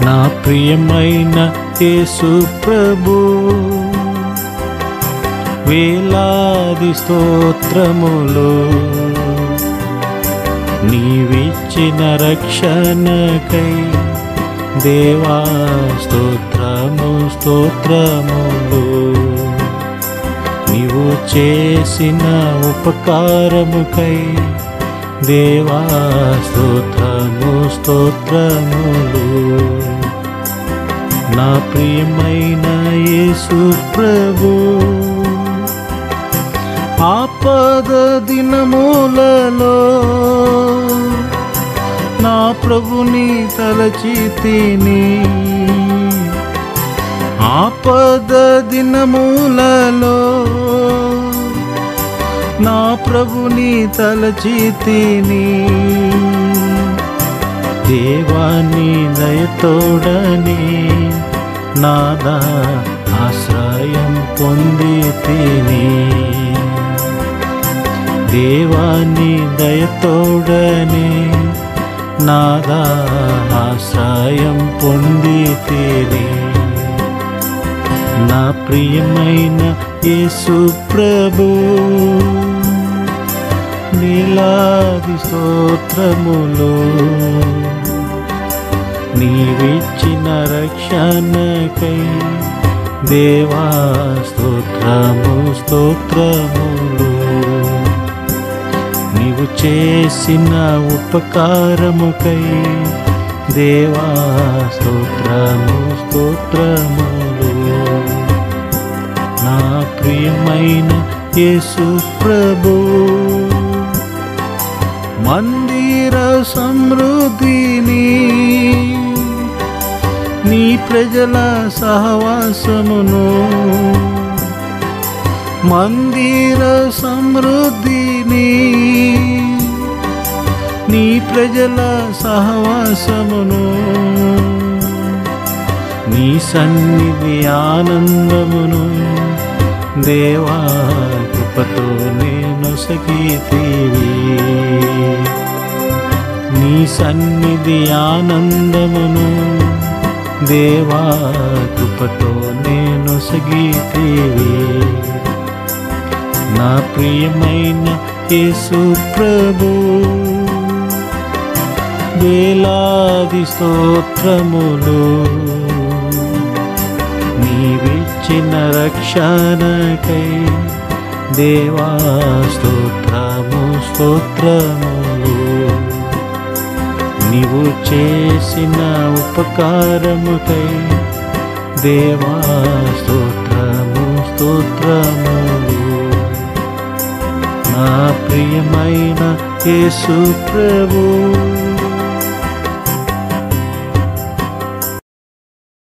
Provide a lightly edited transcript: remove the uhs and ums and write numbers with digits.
నా ప్రియమైన యేసు ప్రభు, వేలాది స్తోత్రములు నీవిచ్చిన రక్షణకై దేవా స్తోత్రము స్తోత్రములు. నీవు చేసిన ఉపకారముకై దేవా స్తోత్రము స్తోత్రములు. నా ప్రియమైన యేసు ప్రభు, ఆపద దినములలో నా ప్రభుని తలచితిని. ఆపద దినములలో నా ప్రభుని తలచితిని. దేవాని దయతోడని నాదా ఆశ్రయం పొందితిని. దేవాని దయతోడని నాదా ఆశ్రయం పొందితిని. నా ప్రియమైన యేసు ప్రభు, నీలాది స్తోత్రములు నీవిచ్చిన రక్షణకై దేవా స్తోత్రము స్తోత్రములు. నీవు చేసిన ఉపకారముకై దేవా స్తోత్రము స్తోత్రములు. నా ప్రియమైన యేసు ప్రభు, మందిర సమృద్ధిని నీ ప్రజల సహవాసమును, మందిర సమృద్ధిని నీ ప్రజల సహవాసమును, నీ సన్నిధి ఆనందమును దేవా కృపతో నేను సగితివి. నీ సన్నిధి ఆనందమును దేవా కృపతో నేను సగితివి. నా ప్రియమైన యేసు ప్రభు, వేలాది స్తోత్రములు నీవిచ్చిన రక్షణకై దేవా స్తోత్రము స్తోత్రములు. నీవు చేసిన ఉపకారముకై దేవా స్తోత్రము స్తోత్రములు. నా ప్రియమైన యేసు ప్రభు,